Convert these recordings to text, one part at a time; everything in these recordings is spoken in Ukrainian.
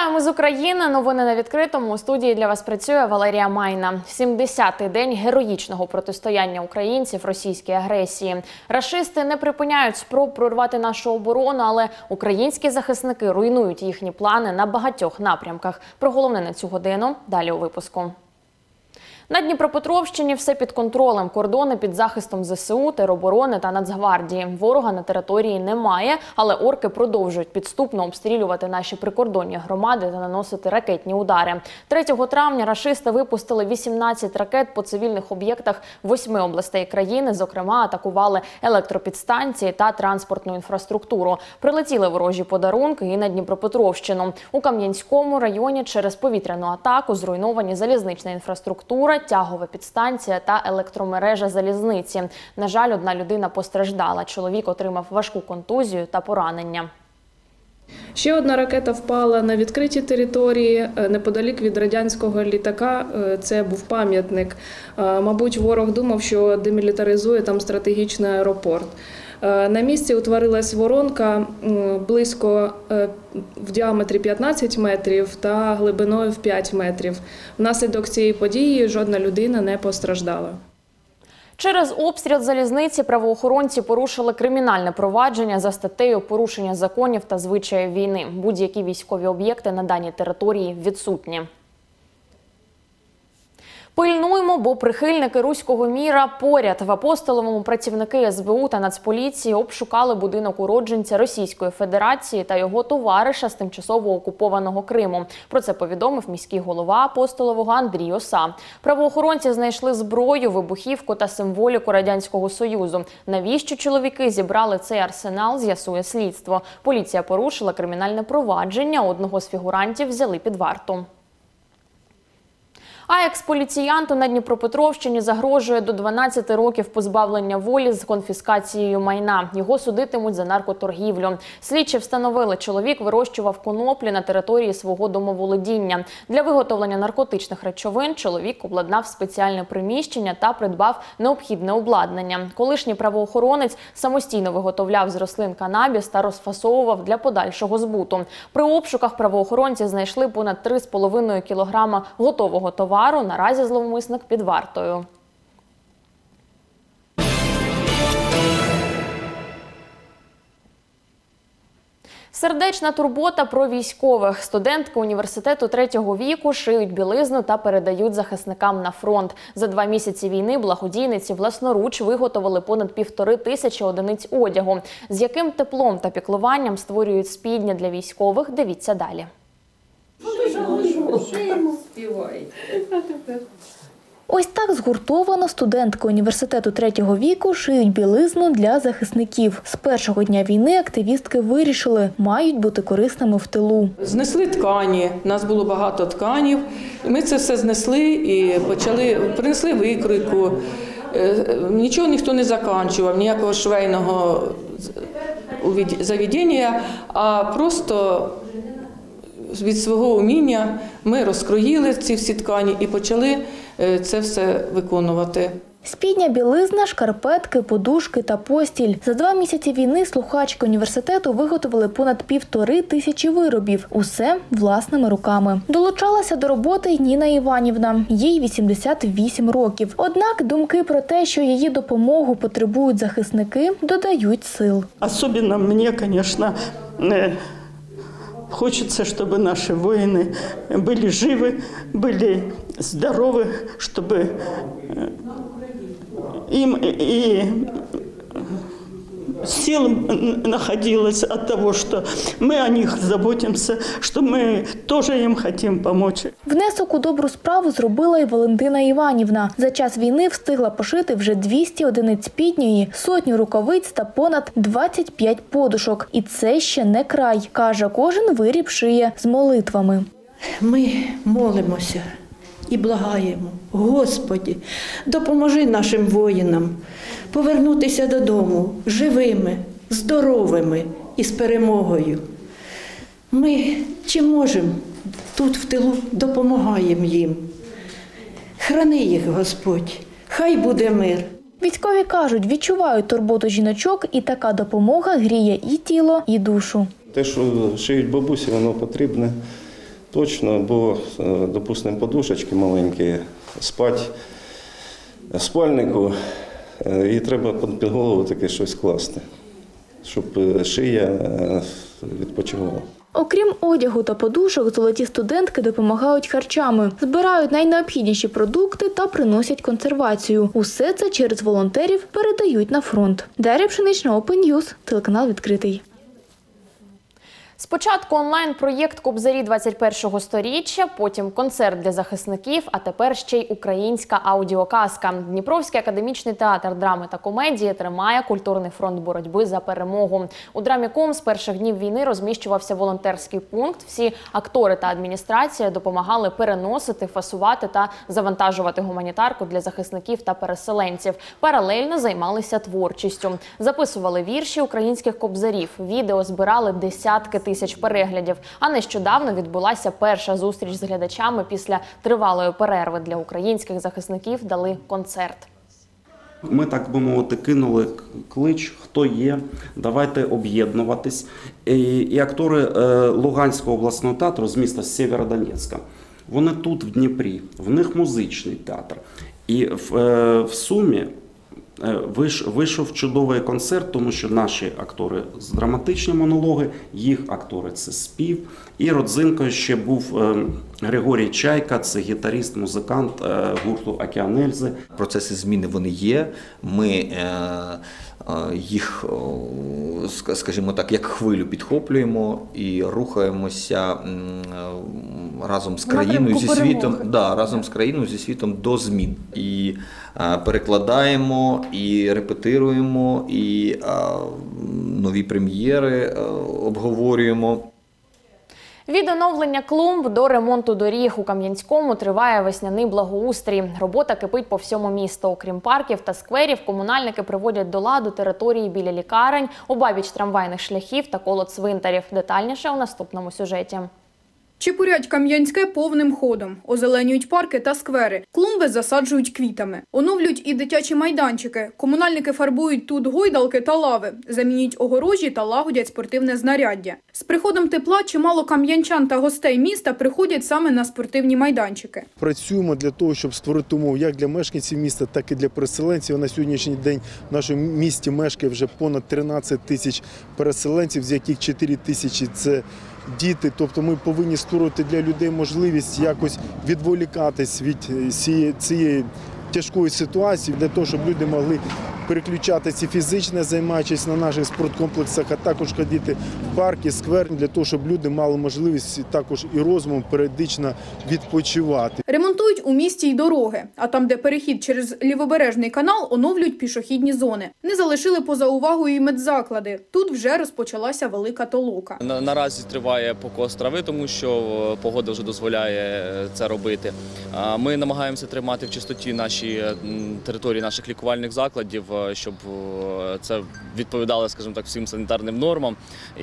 Вітаємо з України. Новини на відкритому. У студії для вас працює Валерія Майна. 70-й день героїчного протистояння українців російській агресії. Рашисти не припиняють спроб прорвати нашу оборону, але українські захисники руйнують їхні плани на багатьох напрямках. Про головне на цю годину далі у випуску. На Дніпропетровщині все під контролем. Кордони під захистом ЗСУ, тероборони та Нацгвардії. Ворога на території немає, але орки продовжують підступно обстрілювати наші прикордонні громади та наносити ракетні удари. 3 травня рашисти випустили 18 ракет по цивільних об'єктах 8 областей країни. Зокрема, атакували електропідстанції та транспортну інфраструктуру. Прилетіли ворожі подарунки і на Дніпропетровщину. У Кам'янському районі через повітряну атаку зруйновані залізнична інфраструктура, тягова підстанція та електромережа залізниці. На жаль, одна людина постраждала. Чоловік отримав важку контузію та поранення. Ще одна ракета впала на відкритій території, неподалік від радянського літака. Це був пам'ятник. Мабуть, ворог думав, що демілітаризує там стратегічний аеропорт. На місці утворилась воронка близько в діаметрі 15 метрів та глибиною в 5 метрів. Внаслідок цієї події жодна людина не постраждала. Через обстріл залізниці правоохоронці порушили кримінальне провадження за статтею «Порушення законів та звичаїв війни». Будь-які військові об'єкти на даній території відсутні. Пильнуємо, бо прихильники руського міра поряд. В Апостоловому працівники СБУ та Нацполіції обшукали будинок уродженця Російської Федерації та його товариша з тимчасово окупованого Криму. Про це повідомив міський голова Апостолового Андрій Оса. Правоохоронці знайшли зброю, вибухівку та символіку Радянського Союзу. Навіщо чоловіки зібрали цей арсенал, з'ясує слідство. Поліція порушила кримінальне провадження, одного з фігурантів взяли під варту. А експоліціянту на Дніпропетровщині загрожує до 12 років позбавлення волі з конфіскацією майна. Його судитимуть за наркоторгівлю. Слідчі встановили, чоловік вирощував коноплі на території свого домоволодіння. Для виготовлення наркотичних речовин чоловік обладнав спеціальне приміщення та придбав необхідне обладнання. Колишній правоохоронець самостійно виготовляв з рослин канабіс та розфасовував для подальшого збуту. При обшуках правоохоронці знайшли понад 3,5 кілограма готового товару. Наразі зловмисник під вартою. Сердечна турбота про військових. Студентки університету 3-го віку шиють білизну та передають захисникам на фронт. За 2 місяці війни благодійниці власноруч виготовили понад 1500 одиниць одягу. З яким теплом та піклуванням створюють спідня для військових, дивіться далі. Ось так згуртовано студентки університету 3-го віку шиють білизну для захисників. З першого дня війни активістки вирішили, мають бути корисними в тилу. Знесли ткані, у нас було багато тканів. Ми це все знесли і принесли викройку. Нічого ніхто не закінчував, ніякого швейного заведення, а просто від свого уміння ми розкроїли ці всі ткані і почали це все виконувати. Спідня, білизна, шкарпетки, подушки та постіль. За 2 місяці війни слухачки університету виготовили понад 1500 виробів. Усе власними руками. Долучалася до роботи й Ніна Іванівна. Їй 88 років. Однак думки про те, що її допомогу потребують захисники, додають сил. Особливо мені, звісно, хочется, чтобы наши воины были живы, были здоровы, чтобы им и сил находилось от того, что мы о них заботимся, что мы тоже им хотим помочь. Внесок у добру справу зробила і Валентина Іванівна. За час війни встигла пошити вже 200 одиниць спідньої, 100 рукавиць та понад 25 подушок. І це ще не край. Каже, кожен виріб шиє з молитвами. Ми молимося і благаємо. Господи, допоможи нашим воїнам повернутися додому живими, здоровими і з перемогою. Ми чим можемо тут в тилу допомагаємо їм. Храни їх, Господь, хай буде мир. Військові кажуть, відчувають турботу жіночок, і така допомога гріє і тіло, і душу. Те, що шиють бабусі, воно потрібне. Точно, бо, допустимо, подушечки маленькі, спать в спальнику, і треба під голову таке щось класти, щоб шия відпочивала. Окрім одягу та подушок, золоті студентки допомагають харчами, збирають найнеобхідніші продукти та приносять консервацію. Усе це через волонтерів передають на фронт. Дар'я Пшенична, Open News, телеканал «Відкритий». Спочатку онлайн-проєкт «Кобзарі 21-го сторіччя», потім концерт для захисників, а тепер ще й українська аудіоказка. Дніпровський академічний театр драми та комедії тримає культурний фронт боротьби за перемогу. У Драмі.Ком з перших днів війни розміщувався волонтерський пункт. Всі актори та адміністрація допомагали переносити, фасувати та завантажувати гуманітарку для захисників та переселенців. Паралельно займалися творчістю. Записували вірші українських кобзарів, відео збирали десятки тисяч переглядів. А нещодавно відбулася перша зустріч з глядачами після тривалої перерви. Для українських захисників дали концерт. Ми, так би мовити, кинули клич, хто є, давайте об'єднуватись. І актори Луганського обласного театру з міста Сєвєродонецька, вони тут, в Дніпрі, в них музичний театр. І в сумі вийшов чудовий концерт, тому що наші актори – з драматичні монологи, їх актори – це спів. І родзинкою ще був Григорій Чайка, це гітарист, музикант гурту «Океан Ельзи». Процеси зміни вони є, ми їх, скажімо так, як хвилю підхоплюємо і рухаємося разом з країною, зі світом, разом з країною, зі світом до змін. І перекладаємо, і репетируємо, і нові прем'єри обговорюємо. Від оновлення клумб до ремонту доріг у Кам'янському триває весняний благоустрій. Робота кипить по всьому місту. Окрім парків та скверів, комунальники приводять до ладу території біля лікарень, обабіч трамвайних шляхів та коло цвинтарів. Детальніше у наступному сюжеті. Чепурять Кам'янське повним ходом. Озеленюють парки та сквери. Клумби засаджують квітами. Оновлюють і дитячі майданчики. Комунальники фарбують тут гойдалки та лави. Замінюють огорожі та лагодять спортивне знаряддя. З приходом тепла чимало кам'янчан та гостей міста приходять саме на спортивні майданчики. Працюємо для того, щоб створити умови як для мешканців міста, так і для переселенців. На сьогоднішній день в нашому місті мешкає вже понад 13 тисяч переселенців, з яких 4 тисячі – це діти. Тобто ми повинні створити для людей можливість якось відволікатись від цієї тяжкої ситуації, для того, щоб люди могли переключатися фізично, займаючись на наших спорткомплексах, а також ходити в парки, сквер, для того, щоб люди мали можливість також і розумом періодично відпочивати. Ремонтують у місті й дороги, а там, де перехід через Лівобережний канал, оновлюють пішохідні зони. Не залишили поза увагою і медзаклади. Тут вже розпочалася велика толока. Наразі триває покос трави, тому що погода вже дозволяє це робити. Ми намагаємося тримати в чистоті наші території наших лікувальних закладів, щоб це відповідало, скажімо так, всім санітарним нормам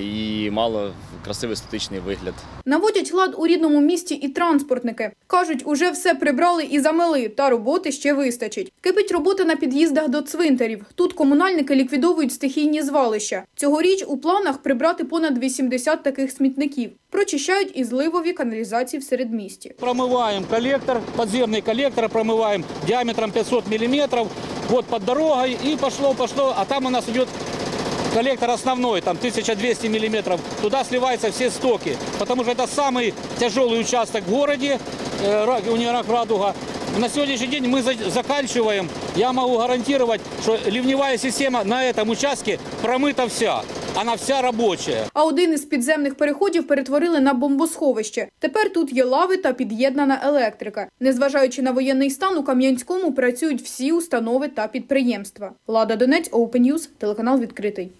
і мало красивий естетичний вигляд. Наводять лад у рідному місті і транспортники. Кажуть, уже все прибрали і замели, та роботи ще вистачить. Кипить робота на під'їздах до цвинтарів. Тут комунальники ліквідовують стихійні звалища. Цьогоріч у планах прибрати понад 80 таких смітників. Прочищають і зливові каналізації в середмісті. Промиваємо колектор, підземний колектор промиваємо діаметром 500 мм, вот под дорогой, и пошло, а там у нас идет коллектор основной, там 1200 мм, туда сливаются все стоки, потому что это самый тяжелый участок в городе, универмаг «Радуга». На сегодняшний день мы заканчиваем, я могу гарантировать, что ливневая система на этом участке промыта вся. Вона вся робоча. А один із підземних переходів перетворили на бомбосховище. Тепер тут є лави та під'єднана електрика. Незважаючи на воєнний стан, у Кам'янському працюють всі установи та підприємства. Лада Донець, Open News, телеканал «Відкритий».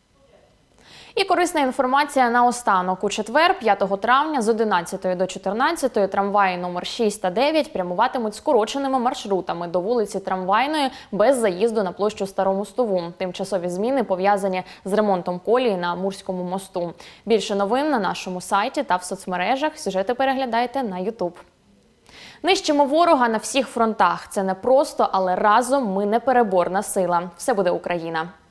І корисна інформація наостанок. У четвер, 5 травня, з 11 до 14 трамваї номер 6 та 9 прямуватимуть скороченими маршрутами до вулиці Трамвайної без заїзду на площу Старомостову. Тимчасові зміни пов'язані з ремонтом колії на Амурському мосту. Більше новин на нашому сайті та в соцмережах. Сюжети переглядайте на YouTube. Нищимо ворога на всіх фронтах. Це не просто, але разом ми непереборна сила. Все буде Україна!